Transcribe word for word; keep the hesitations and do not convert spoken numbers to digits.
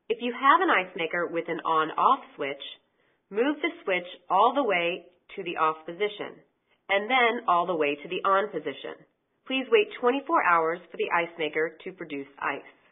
If you have an ice maker with an on-off switch, move the switch all the way to the off position, and then all the way to the on position. Please wait twenty-four hours for the ice maker to produce ice.